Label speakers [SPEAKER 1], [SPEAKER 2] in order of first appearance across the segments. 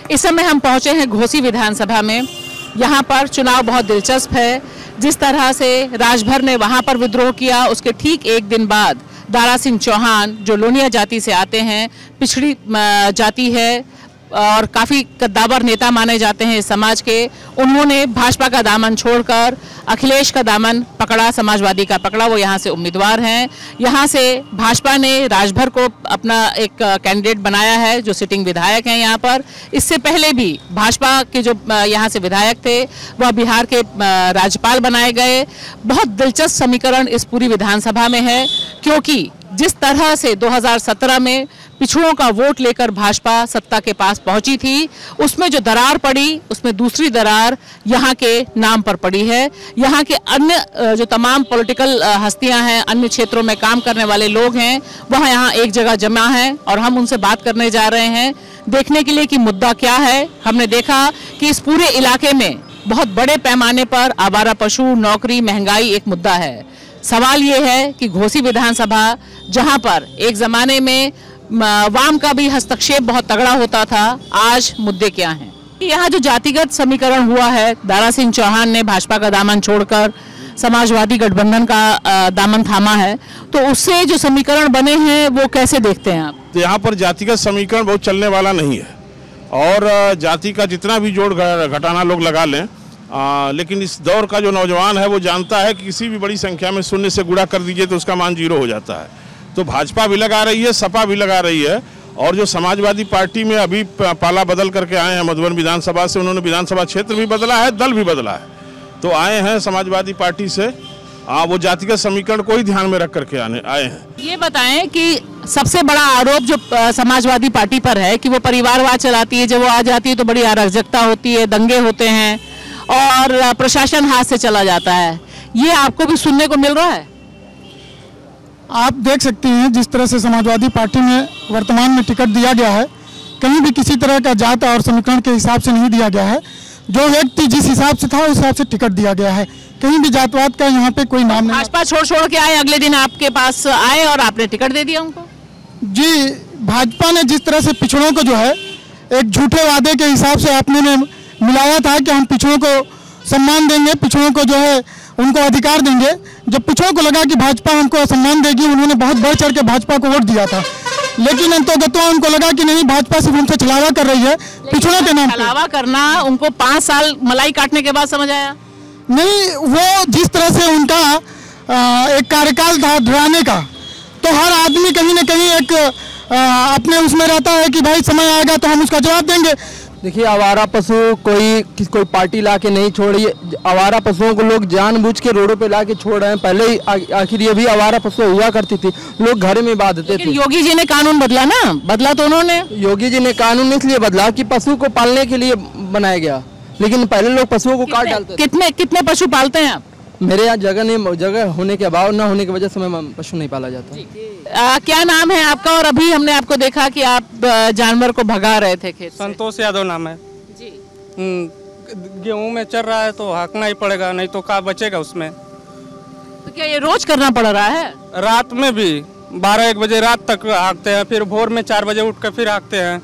[SPEAKER 1] इस समय हम पहुंचे हैं घोसी विधानसभा में। यहाँ पर चुनाव बहुत दिलचस्प है। जिस तरह से राजभर ने वहाँ पर विद्रोह किया, उसके ठीक एक दिन बाद दारा सिंह चौहान, जो लोनिया जाति से आते हैं, पिछड़ी जाति है और काफ़ी कद्दावर नेता माने जाते हैं इस समाज के, उन्होंने भाजपा का दामन छोड़कर अखिलेश का दामन पकड़ा, समाजवादी का पकड़ा। वो यहाँ से उम्मीदवार हैं। यहाँ से भाजपा ने राजभर को अपना एक कैंडिडेट बनाया है, जो सिटिंग विधायक हैं यहाँ पर। इससे पहले भी भाजपा के जो यहाँ से विधायक थे वह बिहार के राज्यपाल बनाए गए। बहुत दिलचस्प समीकरण इस पूरी विधानसभा में है, क्योंकि जिस तरह से 2017 में पिछड़ों का वोट लेकर भाजपा सत्ता के पास पहुंची थी, उसमें जो दरार पड़ी, उसमें दूसरी दरार यहाँ के नाम पर पड़ी है। यहाँ के अन्य जो तमाम पॉलिटिकल हस्तियां हैं, अन्य क्षेत्रों में काम करने वाले लोग हैं, वह यहाँ एक जगह जमा हैं और हम उनसे बात करने जा रहे हैं, देखने के लिए कि मुद्दा क्या है। हमने देखा कि इस पूरे इलाके में बहुत बड़े पैमाने पर आवारा पशु, नौकरी, महंगाई एक मुद्दा है। सवाल ये है कि घोसी विधानसभा, जहाँ पर एक ज़माने में वाम का भी हस्तक्षेप बहुत तगड़ा होता था, आज मुद्दे क्या हैं? यहाँ जो जातिगत समीकरण हुआ है, दारा सिंह चौहान ने भाजपा का दामन छोड़कर समाजवादी गठबंधन का दामन थामा है, तो उससे जो समीकरण बने हैं वो कैसे देखते हैं आप?
[SPEAKER 2] तो यहाँ पर जातिगत समीकरण बहुत चलने वाला नहीं है और जाति का जितना भी जोड़ घटाना लोग लगा लें, लेकिन इस दौर का जो नौजवान है वो जानता है कि किसी भी बड़ी संख्या में शून्य से गुणा कर दीजिए तो उसका मान 0 हो जाता है। तो भाजपा भी लगा रही है, सपा भी लगा रही है, और जो समाजवादी पार्टी में अभी पाला बदल करके आए हैं मधुबन विधानसभा से, उन्होंने विधानसभा क्षेत्र भी बदला है, दल भी बदला है, तो आए हैं समाजवादी पार्टी से। वो जातिगत समीकरण को ही ध्यान में रख करके आए हैं। ये
[SPEAKER 1] बताएं कि सबसे बड़ा आरोप जो समाजवादी पार्टी पर है कि वो परिवारवाद चलाती है, जब वो आ जाती है तो बड़ी अराजकता होती है, दंगे होते हैं और प्रशासन हाथ से चला जाता है। ये आपको भी सुनने को मिल रहा है?
[SPEAKER 3] आप देख सकते हैं जिस तरह से समाजवादी पार्टी में वर्तमान में टिकट दिया गया है, कहीं भी किसी तरह का जात और समीकरण के हिसाब से नहीं दिया गया है। जो व्यक्ति जिस हिसाब से था उस हिसाब से टिकट दिया गया है, कहीं भी जातवाद का यहाँ पे कोई नाम नहीं।
[SPEAKER 1] भाजपा छोड़ के आए, अगले दिन आपके पास आए और आपने टिकट दे दिया उनको?
[SPEAKER 3] जी, भाजपा ने जिस तरह से पिछड़ों को जो है एक झूठे वादे के हिसाब से आपने मिलाया था कि हम पिछड़ों को सम्मान देंगे, पिछड़ों को जो है उनको अधिकार देंगे। जब पिछड़ों को लगा कि भाजपा हमको सम्मान देगी, उन्होंने बहुत बढ़ चढ़ के भाजपा को वोट दिया था, लेकिन अंतोगत्वा उनको लगा कि नहीं, भाजपा सिर्फ हमसे छलावा कर रही है पिछड़ों के नाम पे।
[SPEAKER 1] छलावा करना उनको 5 साल मलाई काटने के बाद समझ आया?
[SPEAKER 3] नहीं, वो जिस तरह से उनका एक कार्यकाल था डराने का, तो हर आदमी कहीं ना कहीं एक अपने उसमें रहता है कि भाई समय आएगा तो हम उसका जवाब देंगे।
[SPEAKER 4] देखिए, आवारा पशु कोई पार्टी ला के नहीं छोड़ रही है। आवारा पशुओं को लोग जानबूझ के रोडों पे ला के छोड़ रहे हैं। पहले ही आखिर ये भी आवारा पशु हुआ करती थी, लोग घर में बांधते थे।
[SPEAKER 1] योगी जी ने कानून बदला ना, बदला तो उन्होंने,
[SPEAKER 4] योगी जी ने कानून इसलिए बदला कि पशु को पालने के लिए बनाया गया, लेकिन पहले लोग पशुओं को काट डालते थे।
[SPEAKER 1] कितने पशु पालते हैं आप?
[SPEAKER 4] मेरे यहाँ जगह होने के अभाव न होने की वजह से मैं पशु नहीं पाला जाता।
[SPEAKER 1] क्या नाम है आपका? और अभी हमने आपको देखा कि आप जानवर को भगा रहे थे खेत से।
[SPEAKER 5] संतोष यादव नाम है
[SPEAKER 1] जी।
[SPEAKER 5] गेहूं में चल रहा है तो हाँकना ही पड़ेगा, नहीं तो क्या बचेगा उसमें।
[SPEAKER 1] तो क्या ये रोज करना पड़ रहा है?
[SPEAKER 5] रात में भी 12-1 बजे रात तक हाँकते हैं, फिर भोर में 4 बजे उठ कर फिर हाँकते हैं।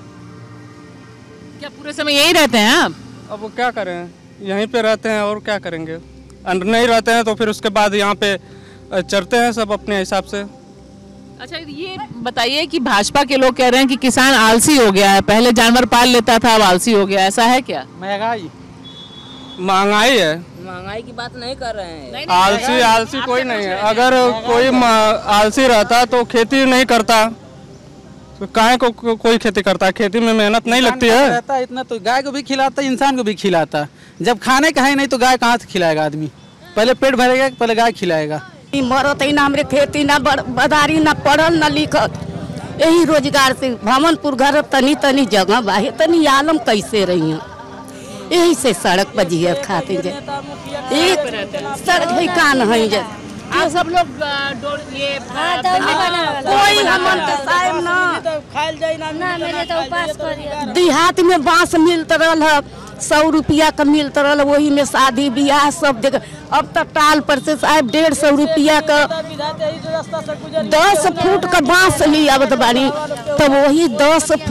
[SPEAKER 1] क्या पूरे समय यही रहते हैं आप?
[SPEAKER 5] अब वो क्या करें, यहीं पे रहते हैं और क्या करेंगे। नहीं रहते हैं तो फिर उसके बाद यहाँ पे चरते हैं सब अपने हिसाब से।
[SPEAKER 1] अच्छा, ये बताइए कि भाजपा के लोग कह रहे हैं कि किसान आलसी हो गया है, पहले जानवर पाल लेता था अब आलसी हो गया, ऐसा है क्या?
[SPEAKER 5] महंगाई है, महंगाई
[SPEAKER 6] की बात नहीं कर रहे हैं।
[SPEAKER 5] आलसी कोई नहीं है। अगर कोई आलसी रहता तो खेती नहीं करता, तो काहे को कोई खेती करता है? खेती में मेहनत नहीं लगती है।
[SPEAKER 7] रहता इतना तो गाय को भी खिलाता, इंसान को भी खिलाता। जब खाने का है नहीं तो गाय कहाँ से खिलाएगा आदमी? पहले पेट भरेगा, पहले गाय खिलाएगा।
[SPEAKER 6] मरत ही ना, हमरे खेती ना बदारी ना पढ़ल ना लिखत, यही रोजगार से भवनपुर घर तनी जगह बाहे, तनी आलम कैसे रही है, यही से सड़क पर जिया खाते जे एक सड़क है कान है जे
[SPEAKER 1] आप सब लोग ये
[SPEAKER 6] कोई हमन के साइब ना
[SPEAKER 8] खाइल जाई ना मेरे तो उपास करिया।
[SPEAKER 6] देहात में बांस मिलत रहल, 100 रुपया का मिलत रहल, वही में शादी ब्याह सब देख। अब तक टाल पर से साहब 150 रुपया का 10 फुट का बांस ली आवत बानी, तो वही 10 फुट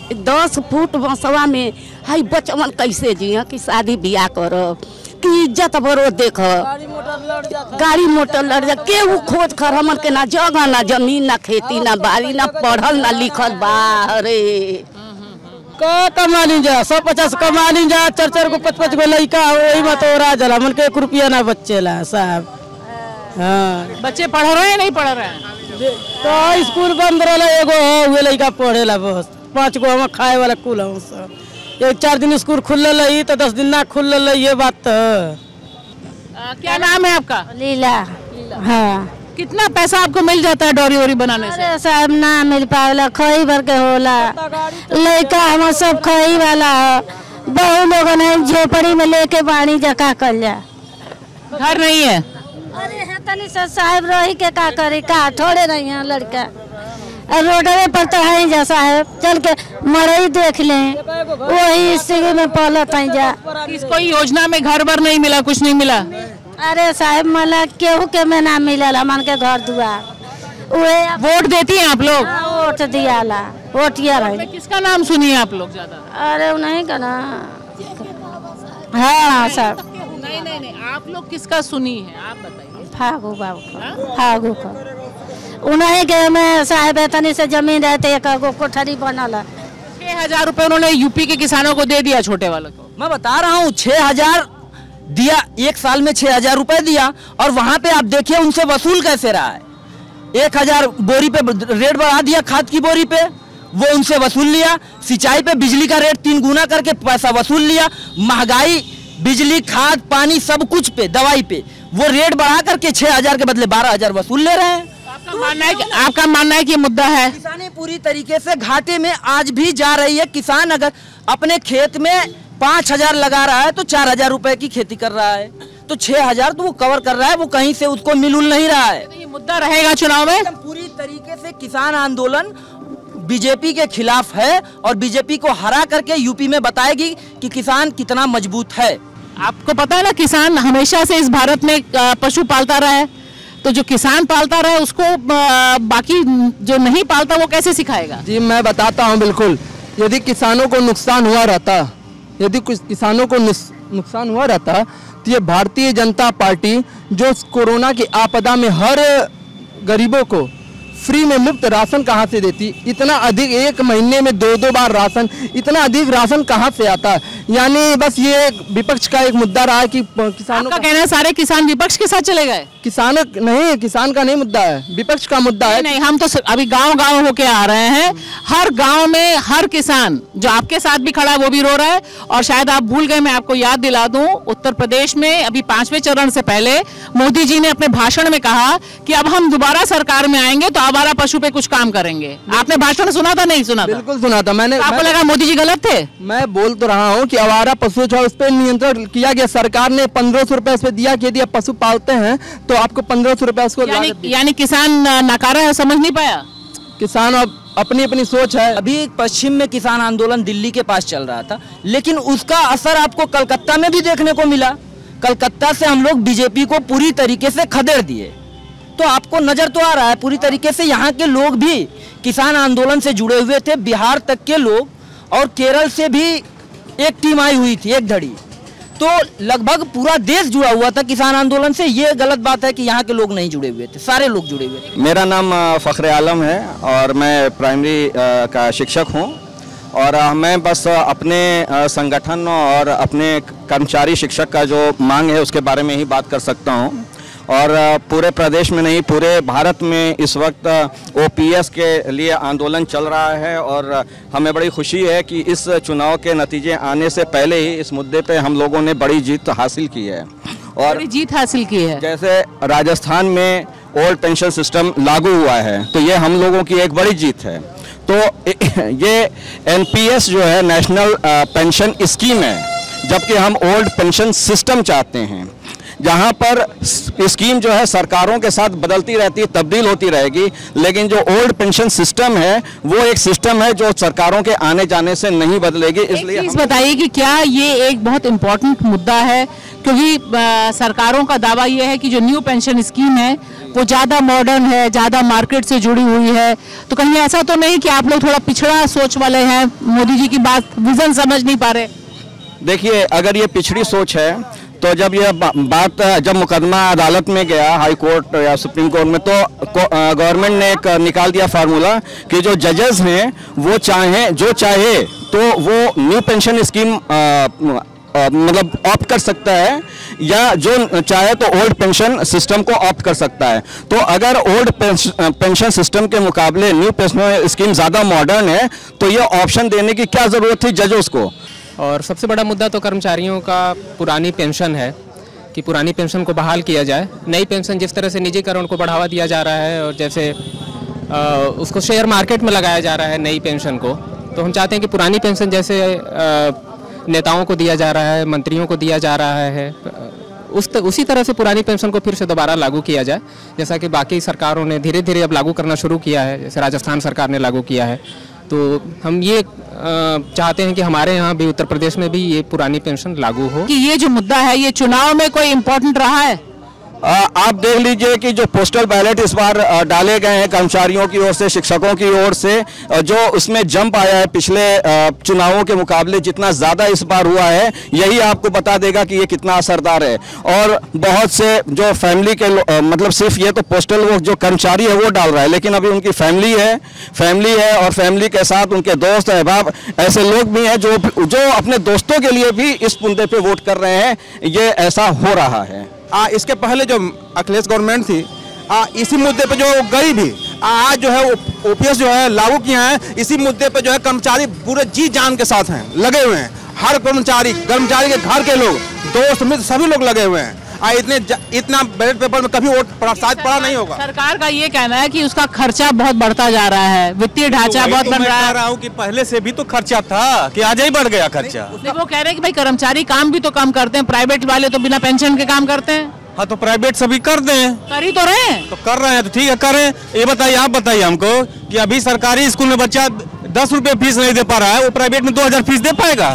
[SPEAKER 6] 10 फुट बसवा में हाई बचवन कैसे जिया कि शादी ब्याह करब कि इज्जत बरो देख गाड़ी मोटर लड़ जा केहू खोज कर हमन के ना जगह ना जमीन ना खेती ना बाड़ी ना पढ़ल ना लिखल बाहरे
[SPEAKER 7] का कमा ली जा 150 कमा ली जा 4 को 5 को लड़का वही में तो राज मन के 1 रुपया ना बच्चेला साहब। हाँ
[SPEAKER 1] बच्चे पढ़ रहे हैं नहीं पढ़ रहे हैं?
[SPEAKER 7] तो स्कूल बंद रहा एगो हुए लड़का पढ़ेला बस 5 को हम खाए वाला कुल हम सब 1-4 दिन स्कूल खुल रही तो 10 दिन ना खुल रही ये बात तो।
[SPEAKER 1] क्या नाम है आपका?
[SPEAKER 8] लीला। हाँ
[SPEAKER 1] कितना पैसा आपको मिल जाता है डोरी वोरी बनाने से?
[SPEAKER 8] अरे साहब ना मिल पावेला खई भर के होला लड़का हम सब खई वाला बहु लोगन है झोपड़ी में लेके पानी जका कर जा
[SPEAKER 1] घर नहीं है।
[SPEAKER 8] अरे है तनी से साहब रही के का करी का थोड़े नहीं है लड़का रोडवे पर तो है जा साहब चल के मरई देख ले वही स्थिति में पलत है जा।
[SPEAKER 1] कोई योजना में घर बर नहीं मिला कुछ नहीं मिला?
[SPEAKER 8] अरे साहब मला केहू के में ना मिलल हमन के घर दुआर उहे
[SPEAKER 1] वोट देती हैं आप लोग?
[SPEAKER 8] वोट दियाला वोटिया रही।
[SPEAKER 1] किसका नाम सुनिए आप लोग ज्यादा?
[SPEAKER 8] अरे नहीं का ना हाँ साहब
[SPEAKER 1] नहीं आप लोग किसका सुनी है आप बताइए।
[SPEAKER 8] फागू बाबू का फागू का उन्हीं के में साहब तनी से जमीन रहते एक कोठरी बनल
[SPEAKER 1] 6,000 रुपए उन्होंने यूपी के किसानों को दे दिया छोटे वालों को।
[SPEAKER 9] मैं बता रहा हूँ 6,000 दिया 1 साल में 6,000 रुपए दिया और वहां पे आप देखिए उनसे वसूल कैसे रहा है। 1,000 बोरी पे रेट बढ़ा दिया खाद की बोरी पे वो उनसे वसूल लिया। सिंचाई पे बिजली का रेट 3 गुना करके पैसा वसूल लिया। महंगाई बिजली खाद पानी सब कुछ पे दवाई पे वो रेट बढ़ा करके 6,000 के बदले 12,000 वसूल ले रहे हैं।
[SPEAKER 1] आपका मानना है कि मुद्दा है
[SPEAKER 9] किसानी पूरी तरीके से घाटे में आज भी जा रही है। किसान अगर अपने खेत में 5,000 लगा रहा है तो 4,000 रुपए की खेती कर रहा है तो 6,000 तो वो कवर कर रहा है। वो कहीं से उसको मिल नहीं रहा है।
[SPEAKER 1] ये मुद्दा रहेगा चुनाव में।
[SPEAKER 9] पूरी तरीके से किसान आंदोलन बीजेपी के खिलाफ है और बीजेपी को हरा करके यूपी में बताएगी कि किसान कितना मजबूत है।
[SPEAKER 1] आपको पता है ना किसान हमेशा से इस भारत में पशु पालता रहा है तो जो किसान पालता रहा है उसको बाकी जो नहीं पालता वो कैसे सिखाएगा?
[SPEAKER 4] जी मैं बताता हूँ बिल्कुल। यदि किसानों को नुकसान हुआ रहता यदि कुछ किसानों को नुकसान हुआ रहता तो ये भारतीय जनता पार्टी जो कोरोना की आपदा में हर गरीबों को फ्री में मुफ्त राशन कहाँ से देती? इतना अधिक 1 महीने में 2-2 बार राशन, इतना अधिक राशन कहाँ से आता है? यानी बस ये विपक्ष का एक मुद्दा रहा है कि किसानों का
[SPEAKER 1] कहना है सारे किसान विपक्ष के साथ चले गए।
[SPEAKER 4] किसान का नहीं मुद्दा है, विपक्ष का मुद्दा है।
[SPEAKER 1] नहीं हम तो अभी गांव होके आ रहे हैं। हर गांव में हर किसान जो आपके साथ भी खड़ा है वो भी रो रहा है। और शायद आप भूल गए मैं आपको याद दिला दूं उत्तर प्रदेश में अभी 5वें चरण से पहले मोदी जी ने अपने भाषण में कहा कि अब हम दोबारा सरकार में आएंगे तो आवारा पशु पे कुछ काम करेंगे। आपने भाषण सुना था? नहीं सुना?
[SPEAKER 4] बिल्कुल सुना था मैंने।
[SPEAKER 1] आपको लगा मोदी जी गलत थे?
[SPEAKER 4] मैं बोल तो रहा हूँ कि आवारा पशु जो उस पर नियंत्रण किया गया। सरकार ने 1,500 रुपए इस पे दिया कि यदि आप पशु पालते हैं तो आपको 1,500 रुपए उसको
[SPEAKER 1] यानी किसान नकारा है, समझ नहीं पाया।
[SPEAKER 4] किसान अब अपनी सोच है।
[SPEAKER 9] अभी पश्चिम में किसान आंदोलन दिल्ली के पास चल रहा था लेकिन उसका असर आपको कलकत्ता में भी देखने को मिला। कलकत्ता से हम लोग बीजेपी को पूरी तरीके से खदेड़ दिए तो आपको नजर तो आ रहा है पूरी तरीके से यहाँ के लोग भी किसान आंदोलन से जुड़े हुए थे। बिहार तक के लोग और केरल से भी एक टीम आई हुई थी एक धड़ी तो लगभग पूरा देश जुड़ा हुआ था किसान आंदोलन से। ये गलत बात है कि यहाँ के लोग नहीं जुड़े हुए थे, सारे लोग जुड़े हुए थे।
[SPEAKER 10] मेरा नाम फ़ख्र आलम है और मैं प्राइमरी का शिक्षक हूँ और मैं बस अपने संगठन और अपने कर्मचारी शिक्षक का जो मांग है उसके बारे में ही बात कर सकता हूँ। और पूरे प्रदेश में नहीं पूरे भारत में इस वक्त ओपीएस के लिए आंदोलन चल रहा है और हमें बड़ी खुशी है कि इस चुनाव के नतीजे आने से पहले ही इस मुद्दे पे हम लोगों ने बड़ी जीत हासिल की है। और
[SPEAKER 1] बड़ी जीत हासिल की है
[SPEAKER 10] जैसे राजस्थान में ओल्ड पेंशन सिस्टम लागू हुआ है तो ये हम लोगों की एक बड़ी जीत है। तो ये एनपीएस जो है नेशनल पेंशन स्कीम है जबकि हम ओल्ड पेंशन सिस्टम चाहते हैं जहां पर स्कीम जो है सरकारों के साथ बदलती रहती है तब्दील होती रहेगी लेकिन जो ओल्ड पेंशन सिस्टम है वो एक सिस्टम है जो सरकारों के आने जाने से नहीं बदलेगी। इसलिए
[SPEAKER 1] बताइए कि क्या ये एक बहुत इम्पोर्टेंट मुद्दा है क्योंकि सरकारों का दावा यह है कि जो न्यू पेंशन स्कीम है वो ज़्यादा मॉडर्न है, ज़्यादा मार्केट से जुड़ी हुई है। तो कहीं ऐसा तो नहीं कि आप लोग थोड़ा पिछड़ा सोच वाले हैं, मोदी जी की बात विजन समझ नहीं पा रहे?
[SPEAKER 10] देखिए, अगर ये पिछड़ी सोच है तो जब ये बात जब मुकदमा अदालत में गया, हाई कोर्ट या सुप्रीम कोर्ट में, तो गवर्नमेंट ने एक निकाल दिया फार्मूला कि जो जजेस हैं वो चाहे तो वो न्यू पेंशन स्कीम मतलब ऑप्ट कर सकता है, या जो चाहे तो ओल्ड पेंशन सिस्टम को ऑप्ट कर सकता है। तो अगर ओल्ड पेंशन सिस्टम के मुकाबले न्यू पेंशन स्कीम ज़्यादा मॉडर्न है तो ये ऑप्शन देने की क्या ज़रूरत थी जजेस को।
[SPEAKER 11] और सबसे बड़ा मुद्दा तो कर्मचारियों का पुरानी पेंशन है कि पुरानी पेंशन को बहाल किया जाए। नई पेंशन जिस तरह से निजीकरण को बढ़ावा दिया जा रहा है और जैसे उसको शेयर मार्केट में लगाया जा रहा है नई पेंशन को, तो हम चाहते हैं कि पुरानी पेंशन जैसे नेताओं को दिया जा रहा है, मंत्रियों को दिया जा रहा है, उसी तरह से पुरानी पेंशन को फिर से दोबारा लागू किया जाए, जैसा कि बाकी सरकारों ने धीरे धीरे अब लागू करना शुरू किया है, जैसे राजस्थान सरकार ने लागू किया है। तो हम ये चाहते हैं कि हमारे यहाँ भी उत्तर प्रदेश में भी ये पुरानी पेंशन लागू हो।
[SPEAKER 1] कि ये जो मुद्दा है ये चुनाव में कोई इम्पोर्टेंट रहा है?
[SPEAKER 10] आप देख लीजिए कि जो पोस्टल बैलेट इस बार डाले गए हैं कर्मचारियों की ओर से, शिक्षकों की ओर से, जो उसमें जंप आया है पिछले चुनावों के मुकाबले जितना ज़्यादा इस बार हुआ है, यही आपको बता देगा कि ये कितना असरदार है। और बहुत से जो फैमिली के मतलब सिर्फ ये तो पोस्टल वो जो कर्मचारी है वो डाल रहा है, लेकिन अभी उनकी फैमिली है और फैमिली के साथ उनके दोस्त अहबाब ऐसे लोग भी हैं जो अपने दोस्तों के लिए भी इस मुद्दे पे वोट कर रहे हैं। ये ऐसा हो रहा है।
[SPEAKER 12] इसके पहले जो अखिलेश गवर्नमेंट थी, इसी मुद्दे पे जो गई भी, आज जो है ओपीएस जो है लागू किया है, इसी मुद्दे पे जो है कर्मचारी पूरे जी जान के साथ हैं, लगे हुए हैं। हर कर्मचारी के घर के लोग, दोस्त मित्र सभी लोग लगे हुए हैं। इतना बैलेट पेपर में कभी वोट शायद पड़ा नहीं होगा।
[SPEAKER 1] सरकार का ये कहना है कि उसका खर्चा बहुत बढ़ता जा रहा है, वित्तीय ढांचा बहुत बन रहा है।
[SPEAKER 12] कह रहा हूँ कि पहले से भी तो खर्चा था कि आज ही बढ़ गया खर्चा।
[SPEAKER 1] वो कह रहे हैं कि भाई कर्मचारी काम भी तो कम करते हैं, प्राइवेट वाले तो बिना पेंशन के काम करते हैं।
[SPEAKER 12] हाँ, तो प्राइवेट सभी कर दें,
[SPEAKER 1] कर ही तो रहे हैं।
[SPEAKER 12] तो कर रहे हैं तो ठीक है, करें। ये बताइए, आप बताइए हमको कि अभी सरकारी स्कूल में बच्चा 10 रुपए फीस नहीं दे पा रहा है, वो प्राइवेट में 2000 फीस दे पाएगा?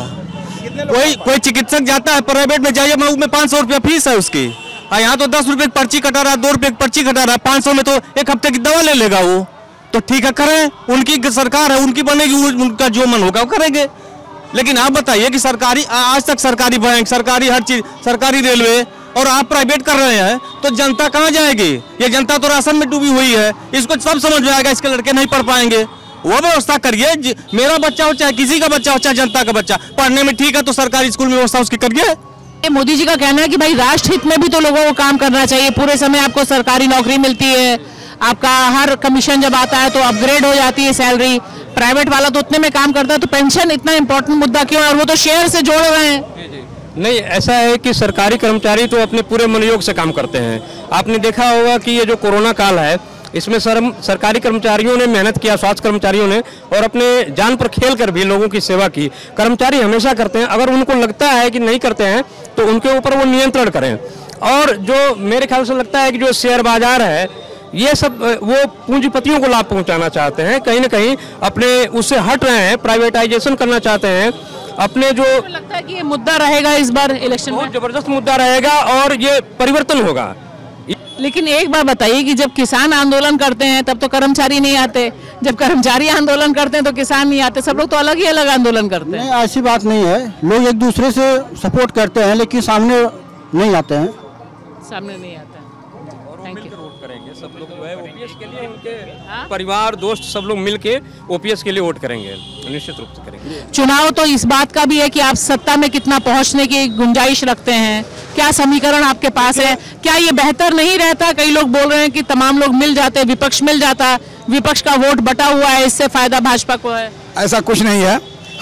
[SPEAKER 12] कोई चिकित्सक जाता है प्राइवेट में, जाइए मऊ में 500 रुपया फीस है उसकी, यहाँ तो 10 रुपए की पर्ची कटा रहा है, 2 रुपए की पर्ची कटा रहा है, 500 में तो एक हफ्ते की दवा ले लेगा वो। तो ठीक है, करें, उनकी सरकार है, उनकी बनेगी, उनका जो मन होगा वो करेंगे। लेकिन आप बताइए कि सरकारी, आज तक सरकारी बैंक, सरकारी हर चीज, सरकारी रेलवे, और आप प्राइवेट कर रहे हैं, तो जनता कहाँ जाएगी? ये जनता तो राशन में डूबी हुई है, इसको सब समझ में आएगा। इसके लड़के नहीं पढ़ पाएंगे, वो व्यवस्था करिए। मेरा बच्चा हो चाहे किसी का बच्चा हो, चाहे जनता का बच्चा पढ़ने में ठीक है, तो सरकारी स्कूल में व्यवस्था उसकी करिए।
[SPEAKER 1] मोदी जी का कहना है कि भाई राष्ट्र हित में भी तो लोगों को काम करना चाहिए। पूरे समय आपको सरकारी नौकरी मिलती है, आपका हर कमीशन जब आता है तो अपग्रेड हो जाती है सैलरी, प्राइवेट वाला तो उतने में काम करता है, तो पेंशन इतना इंपॉर्टेंट मुद्दा क्यों? और वो तो शेयर से जोड़ रहे हैं।
[SPEAKER 11] नहीं, ऐसा है कि सरकारी कर्मचारी तो अपने पूरे मनोयोग से काम करते हैं। आपने देखा होगा कि ये जो कोरोना काल है, इसमें सरकारी कर्मचारियों ने मेहनत किया, स्वास्थ्य कर्मचारियों ने, और अपने जान पर खेल कर भी लोगों की सेवा की। कर्मचारी हमेशा करते हैं, अगर उनको लगता है कि नहीं करते हैं तो उनके ऊपर वो नियंत्रण करें। और जो मेरे ख्याल से लगता है कि जो शेयर बाजार है, ये सब वो पूंजीपतियों को लाभ पहुंचाना चाहते हैं, कहीं ना कहीं अपने उससे हट रहे हैं, प्राइवेटाइजेशन करना चाहते हैं अपने। जो
[SPEAKER 1] लगता है कि ये मुद्दा रहेगा इस बार इलेक्शन में,
[SPEAKER 11] जबरदस्त मुद्दा रहेगा और ये परिवर्तन होगा।
[SPEAKER 1] लेकिन एक बार बताइए कि जब किसान आंदोलन करते हैं तब तो कर्मचारी नहीं आते, जब कर्मचारी आंदोलन करते हैं तो किसान नहीं आते, सब लोग तो अलग ही अलग आंदोलन करते हैं।
[SPEAKER 13] नहीं, ऐसी बात नहीं है, लोग एक दूसरे से सपोर्ट करते हैं, लेकिन सामने नहीं आते हैं।
[SPEAKER 1] सामने नहीं आता है। Thank you.
[SPEAKER 11] वोट करेंगे सब लोग, ओपीएस के लिए उनके परिवार दोस्त सब लोग मिलके ओपीएस के लिए वोट करेंगे, निश्चित रूप से करेंगे।
[SPEAKER 1] चुनाव तो इस बात का भी है कि आप सत्ता में कितना पहुंचने की गुंजाइश रखते हैं, क्या समीकरण आपके पास है? क्या ये बेहतर नहीं रहता? कई लोग बोल रहे हैं कि तमाम लोग मिल जाते, विपक्ष मिल जाता, विपक्ष का वोट बटा हुआ है, इससे फायदा भाजपा को है।
[SPEAKER 14] ऐसा कुछ नहीं है,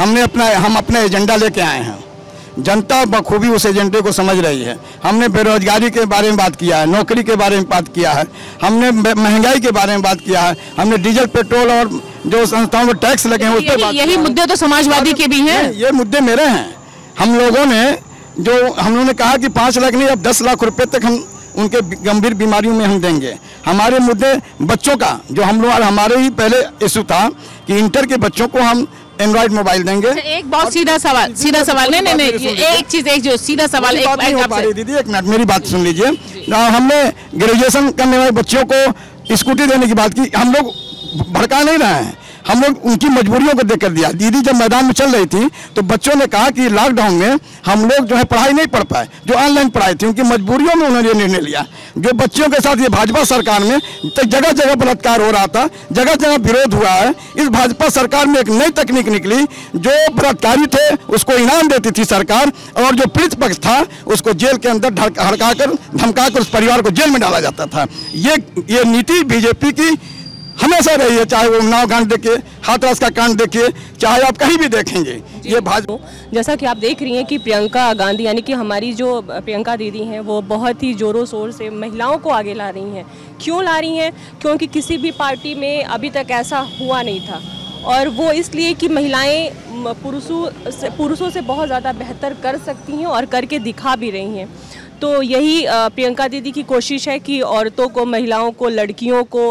[SPEAKER 14] हम अपने एजेंडा लेके आए हैं, जनता बखूबी उस एजेंडे को समझ रही है। हमने बेरोजगारी के बारे में बात किया है, नौकरी के बारे में बात किया है, हमने महंगाई के बारे में बात किया है, हमने डीजल पेट्रोल और जो संस्थाओं में टैक्स लगे हैं उस पर बात।
[SPEAKER 1] यही मुद्दे तो समाजवादी के भी हैं।
[SPEAKER 14] ये मुद्दे मेरे हैं। हम लोगों ने हमने कहा कि 5 लाख नहीं, अब 10 लाख रुपए तक हम उनके गंभीर बीमारियों में हम देंगे। हमारे मुद्दे बच्चों का, जो हम लोग, हमारे ही पहले इशू था कि इंटर के बच्चों को हम एंड्रॉइड मोबाइल देंगे।
[SPEAKER 1] एक बहुत सीधा सवाल नहीं एक चीज जो सीधा सवाल
[SPEAKER 14] एक बात नहीं हो पा रही दीदी, एक मिनट मेरी बात सुन लीजिए। हमने ग्रेजुएशन करने वाले बच्चों को स्कूटी देने की बात की, हम लोग भड़का नहीं रहे हैं, हम लोग उनकी मजबूरियों को देख कर दिया। दीदी जब मैदान में चल रही थी तो बच्चों ने कहा कि लॉकडाउन में हम लोग जो है पढ़ाई नहीं पढ़ पाए, जो ऑनलाइन पढ़ाई थी, उनकी मजबूरियों में उन्होंने निर्णय लिया। जो बच्चियों के साथ ये भाजपा सरकार में तो जगह जगह बलात्कार हो रहा था, जगह जगह विरोध हुआ है। इस भाजपा सरकार में एक नई तकनीक निकली, जो बलात्कारी थे उसको इनाम देती थी सरकार, और जो पीड़ित पक्ष था उसको जेल के अंदर हड़काकर धमकाकर उस परिवार को जेल में डाला जाता था। ये नीति बीजेपी की हमेशा रही है, चाहे वो उन्नाव कांड देखिए, हाथरस का कांड देखिए, चाहे आप कहीं भी देखेंगे। ये भाजपा,
[SPEAKER 15] जैसा कि आप देख रही हैं कि प्रियंका गांधी यानी कि हमारी जो प्रियंका दीदी हैं वो बहुत ही ज़ोरों शोर से महिलाओं को आगे ला रही हैं। क्यों ला रही हैं? क्योंकि किसी भी पार्टी में अभी तक ऐसा हुआ नहीं था, और वो इसलिए कि महिलाएं पुरुषों से बहुत ज़्यादा बेहतर कर सकती हैं और करके दिखा भी रही हैं। तो यही प्रियंका दीदी की कोशिश है कि औरतों को, महिलाओं को, लड़कियों को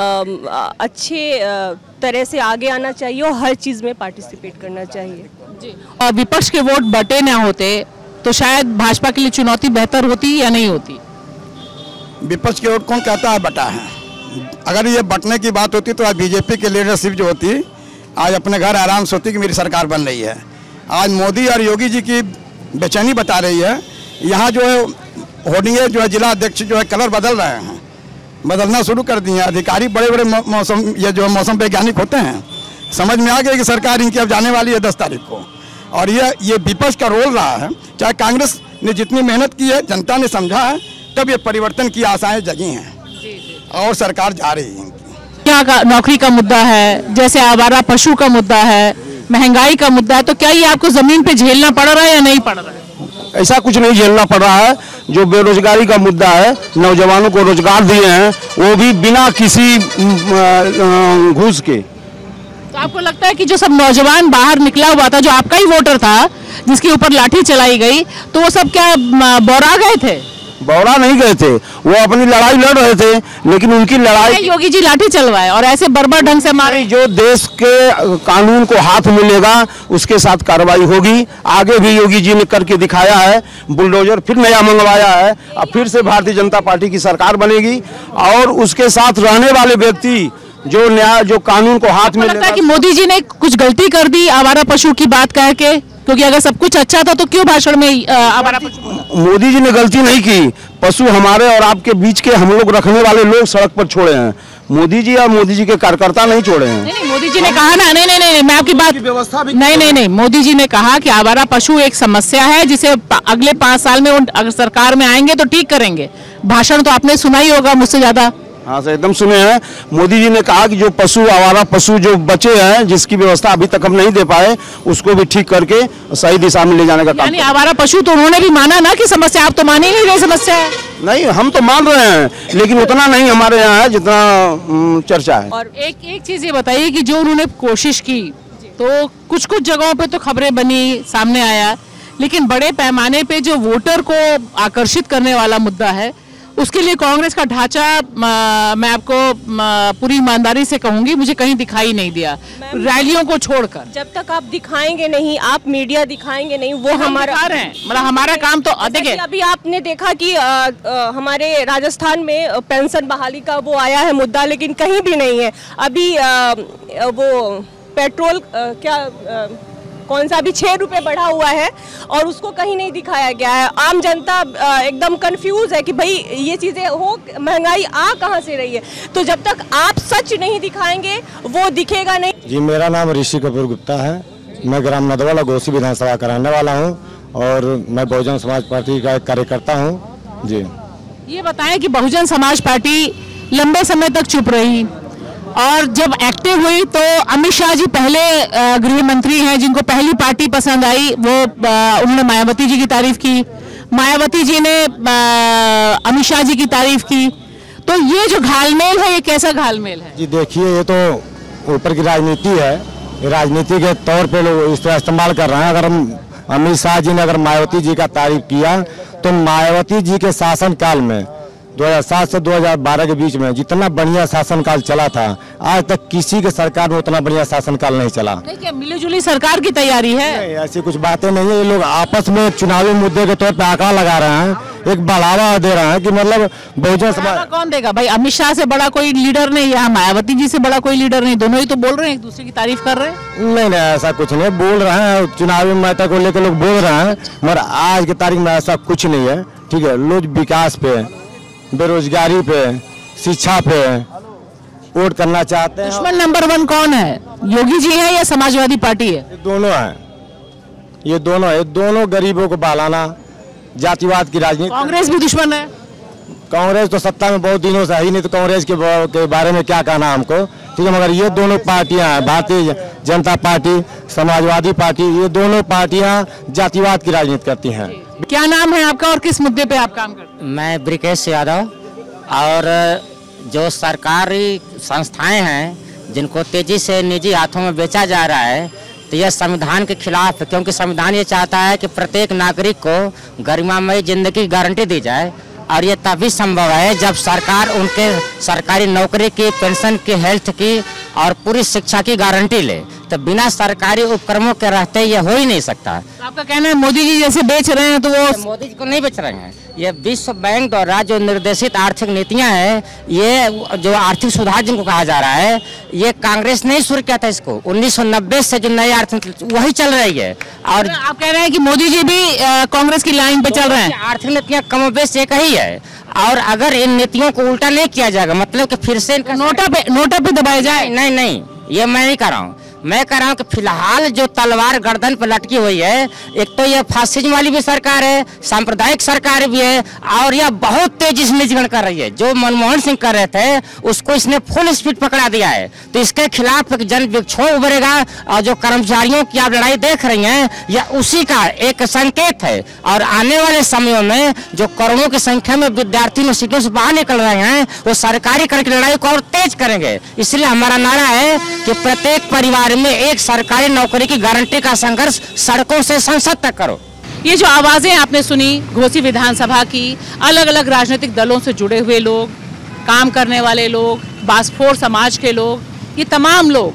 [SPEAKER 15] अच्छे तरह से आगे आना चाहिए और हर चीज़ में पार्टिसिपेट करना चाहिए जी।
[SPEAKER 1] और विपक्ष के वोट बटे ना होते तो शायद भाजपा के लिए चुनौती बेहतर होती या नहीं होती?
[SPEAKER 14] विपक्ष के वोट कौन कहता है बटा है? अगर ये बटने की बात होती तो आज बीजेपी की लीडरशिप जो होती आज अपने घर आराम से होती कि मेरी सरकार बन रही है। आज मोदी और योगी जी की बेचैनी बता रही है। यहाँ जो है होर्डिंग जो है जिला अध्यक्ष जो है कलर बदल रहे हैं, बदलना शुरू कर दिए। अधिकारी बड़े बड़े मौसम ये जो मौसम वैज्ञानिक होते हैं, समझ में आ गया कि सरकार इनकी अब जाने वाली है 10 तारीख को। और ये विपक्ष का रोल रहा है। चाहे कांग्रेस ने जितनी मेहनत की है, जनता ने समझा है, तब ये परिवर्तन की आशाएं जगी हैं और सरकार जा रही है।
[SPEAKER 1] यहाँ का नौकरी का मुद्दा है, जैसे आवारा पशु का मुद्दा है, महंगाई का मुद्दा है, तो क्या ये आपको जमीन पे झेलना पड़ रहा है या नहीं पड़ रहा है?
[SPEAKER 16] ऐसा कुछ नहीं झेलना पड़ रहा है। जो बेरोजगारी का मुद्दा है, नौजवानों को रोजगार दिए हैं वो भी बिना किसी घूस के।
[SPEAKER 1] तो आपको लगता है कि जो सब नौजवान बाहर निकला हुआ था, जो आपका ही वोटर था जिसके ऊपर लाठी चलाई गई, तो वो सब क्या बौरा गए थे?
[SPEAKER 16] बौरा नहीं गए थे, वो अपनी लड़ाई लड़ रहे थे, लेकिन उनकी लड़ाई
[SPEAKER 1] योगी जी लाठी चलवाए और ऐसे बर्बर ढंग से मारे।
[SPEAKER 16] जो देश के कानून को हाथ मिलेगा उसके साथ कार्रवाई होगी। आगे भी योगी जी ने करके दिखाया है, बुलडोजर फिर नया मंगवाया है, अब फिर से भारतीय जनता पार्टी की सरकार बनेगी और उसके साथ रहने वाले व्यक्ति जो न्याय, जो कानून को हाथ में
[SPEAKER 1] लगता है कि मोदी जी ने कुछ गलती कर दी आवारा पशु की बात कह के? क्योंकि अगर सब कुछ अच्छा था तो क्यों भाषण में आवारा पशु?
[SPEAKER 16] मोदी जी ने गलती नहीं की। पशु हमारे और आपके बीच के हम लोग रखने वाले लोग सड़क पर छोड़े हैं, मोदी जी और मोदी जी के कार्यकर्ता नहीं छोड़े हैं।
[SPEAKER 1] नहीं, मोदी जी ने कहा ना, नहीं, मैं आपकी बात व्यवस्था भी नहीं, मोदी जी ने कहा कि आवारा पशु एक समस्या है जिसे अगले 5 साल में अगर सरकार में आएंगे तो ठीक करेंगे। भाषण तो आपने सुना ही होगा मुझसे ज्यादा।
[SPEAKER 16] हाँ सर, एकदम सुने हैं। मोदी जी ने कहा कि जो पशु, आवारा पशु जो बचे हैं, जिसकी व्यवस्था अभी तक हम नहीं दे पाए, उसको भी ठीक करके सही दिशा में ले जाने का काम।
[SPEAKER 1] यानी आवारा पशु तो उन्होंने भी माना ना कि समस्या, आप तो मान ही नहीं रहे समस्या है।
[SPEAKER 16] नहीं, हम तो मान रहे हैं, लेकिन उतना नहीं हमारे यहाँ है जितना चर्चा है।
[SPEAKER 1] और एक चीज ये बताइए कि जो उन्होंने कोशिश की तो कुछ जगहों पे तो खबरें बनी, सामने आया, लेकिन बड़े पैमाने पे जो वोटर को आकर्षित करने वाला मुद्दा है, उसके लिए कांग्रेस का ढांचा मैं आपको पूरी ईमानदारी से कहूंगी, मुझे कहीं दिखाई नहीं दिया रैलियों को छोड़कर।
[SPEAKER 15] जब तक आप दिखाएंगे नहीं, आप मीडिया दिखाएंगे नहीं, वो हमारा
[SPEAKER 1] मतलब हमारा काम तो देखिए।
[SPEAKER 15] अभी आपने देखा कि हमारे राजस्थान में पेंशन बहाली का वो आया है मुद्दा, लेकिन कहीं भी नहीं है। अभी वो पेट्रोल कौन सा अभी 6 रुपये बढ़ा हुआ है और उसको कहीं नहीं दिखाया गया है। आम जनता एकदम कंफ्यूज है कि भाई ये चीज़ें हो, महंगाई आ कहाँ से रही है। तो जब तक आप सच नहीं दिखाएंगे वो दिखेगा नहीं।
[SPEAKER 17] जी, मेरा नाम ऋषि कपूर गुप्ता है, मैं ग्राम नदवाला घोसी विधानसभा का रहने वाला हूँ और मैं बहुजन समाज पार्टी का एक कार्यकर्ता हूँ। जी,
[SPEAKER 1] ये बताएं कि बहुजन समाज पार्टी लंबे समय तक चुप रही और जब एक्टिव हुई तो अमित शाह जी पहले गृह मंत्री हैं जिनको पहली पार्टी पसंद आई, वो उन्होंने मायावती जी की तारीफ की, मायावती जी ने अमित शाह जी की तारीफ की। तो ये जो घालमेल है, ये कैसा घालमेल है?
[SPEAKER 17] जी देखिए, ये तो ऊपर की राजनीति है, राजनीति के तौर पे लोग इस तरह इस्तेमाल कर रहे हैं। अगर हम अमित शाह जी ने अगर मायावती जी का तारीफ किया तो मायावती जी के शासन काल में 2007 से 2012 के बीच में जितना बढ़िया शासनकाल चला था, आज तक किसी के सरकार में उतना बढ़िया शासनकाल नहीं चला।
[SPEAKER 1] क्या मिलीजुली सरकार की तैयारी है?
[SPEAKER 17] नहीं, ऐसी कुछ बातें नहीं है। ये लोग आपस में चुनावी मुद्दे के तौर पे आंकड़ा लगा रहे हैं, एक बढ़ावा दे रहे हैं कि मतलब बहुजन समाज।
[SPEAKER 1] कौन देगा भाई? अमित शाह से बड़ा कोई लीडर नहीं, यहाँ मायावती जी से बड़ा कोई लीडर नहीं, दोनों ही तो बोल रहे हैं, एक दूसरे की तारीफ कर रहे हैं।
[SPEAKER 17] नहीं नहीं, ऐसा कुछ नहीं बोल रहे हैं, चुनावी मैटर को लेकर लोग बोल रहे हैं, मगर आज की तारीख में ऐसा कुछ नहीं है। ठीक है, लोग विकास पे, बेरोजगारी पे, शिक्षा पे वोट करना चाहते हैं।
[SPEAKER 1] दुश्मन नंबर 1 कौन है? योगी जी है या समाजवादी पार्टी है?
[SPEAKER 17] दोनों है, ये दोनों गरीबों को बहलाना, जातिवाद की राजनीति।
[SPEAKER 1] कांग्रेस भी दुश्मन है?
[SPEAKER 17] कांग्रेस तो सत्ता में बहुत दिनों से है ही नहीं, तो कांग्रेस के बारे में क्या कहना हमको। ठीक है, मगर ये दोनों पार्टियां हैं, भारतीय जनता पार्टी, समाजवादी पार्टी, ये दोनों पार्टियां जातिवाद की राजनीति करती हैं।
[SPEAKER 1] क्या नाम है आपका और किस मुद्दे पे आप काम करते हैं?
[SPEAKER 18] मैं ब्रिकेश यादव। और जो सरकारी संस्थाएं हैं जिनको तेजी से निजी हाथों में बेचा जा रहा है, तो यह संविधान के खिलाफ है, क्योंकि संविधान ये चाहता है कि प्रत्येक नागरिक को गरिमामयी जिंदगी की गारंटी दी जाए, और ये तभी संभव है जब सरकार उनके सरकारी नौकरी की, पेंशन की, हेल्थ की और पूरी शिक्षा की गारंटी ले। तो बिना सरकारी उपक्रमों के रहते ये हो ही नहीं सकता।
[SPEAKER 1] तो आपका कहना है मोदी जी जैसे बेच रहे हैं, तो वो
[SPEAKER 18] मोदी जी को नहीं बेच रहे हैं, ये विश्व बैंक द्वारा जो निर्देशित आर्थिक नीतियां हैं, ये जो आर्थिक सुधार जिनको कहा जा रहा है, ये कांग्रेस ने शुरू किया था इसको। 1990 से जो नई आर्थिक वही चल रही है। और
[SPEAKER 1] आप कह रहे हैं कि मोदी जी भी कांग्रेस की लाइन पे चल रहे हैं?
[SPEAKER 18] आर्थिक नीतियां कमोबेश एक ही है, और अगर इन नीतियों को उल्टा नहीं किया जाएगा, मतलब कि फिर से
[SPEAKER 1] नोटा पे दबाया जाए।
[SPEAKER 18] नहीं, ये मैं नहीं कर रहा हूँ। मैं कह रहा हूँ कि फिलहाल जो तलवार गर्दन पर लटकी हुई है, एक तो ये फासिज्म वाली भी सरकार है, सांप्रदायिक सरकार भी है, और यह बहुत तेजी से निजीकरण कर रही है। जो मनमोहन सिंह कर रहे थे उसको इसने फुल स्पीड पकड़ा दिया है। तो इसके खिलाफ एक जन विक्षोभ उभरेगा, और जो कर्मचारियों की आप लड़ाई देख रही हैं, यह उसी का एक संकेत है। और आने वाले समयों में जो करोड़ों की संख्या में विद्यार्थी यूनिवर्सिटियों से बाहर निकल रहे हैं, वो सरकारी कर की लड़ाई को और तेज करेंगे। इसलिए हमारा नारा है कि प्रत्येक परिवार में एक सरकारी नौकरी की गारंटी का संघर्ष सड़कों से संसद तक करो।
[SPEAKER 1] ये जो आवाजें आपने सुनी घोसी विधानसभा की, अलग अलग राजनीतिक दलों से जुड़े हुए लोग, काम करने वाले लोग, बास्फोर समाज के लोग, ये तमाम लोग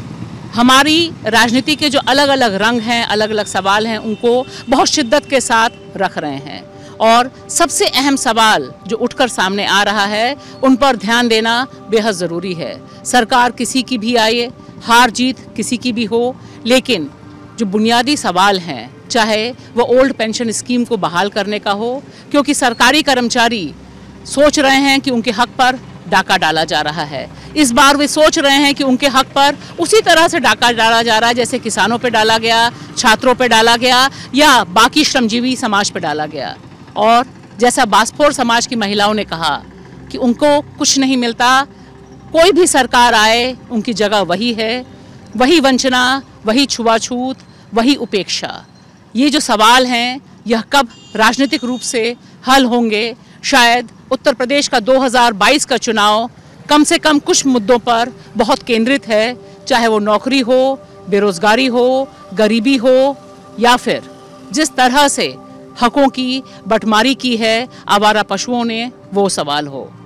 [SPEAKER 1] हमारी राजनीति के जो अलग अलग रंग हैं, अलग अलग सवाल हैं, उनको बहुत शिद्दत के साथ रख रहे हैं। और सबसे अहम सवाल जो उठकर सामने आ रहा है, उन पर ध्यान देना बेहद ज़रूरी है। सरकार किसी की भी आए, हार जीत किसी की भी हो, लेकिन जो बुनियादी सवाल हैं, चाहे वो ओल्ड पेंशन स्कीम को बहाल करने का हो, क्योंकि सरकारी कर्मचारी सोच रहे हैं कि उनके हक पर डाका डाला जा रहा है। इस बार वे सोच रहे हैं कि उनके हक पर उसी तरह से डाका डाला जा रहा है जैसे किसानों पे डाला गया, छात्रों पे डाला गया, या बाकी श्रमजीवी समाज पे डाला गया। और जैसा बास्फोर समाज की महिलाओं ने कहा कि उनको कुछ नहीं मिलता, कोई भी सरकार आए उनकी जगह वही है, वही वंचना, वही छुआछूत, वही उपेक्षा। ये जो सवाल हैं, यह कब राजनीतिक रूप से हल होंगे? शायद उत्तर प्रदेश का 2022 का चुनाव कम से कम कुछ मुद्दों पर बहुत केंद्रित है, चाहे वो नौकरी हो, बेरोजगारी हो, गरीबी हो, या फिर जिस तरह से हकों की बंटवारी की है आवारा पशुओं ने, वो सवाल हो।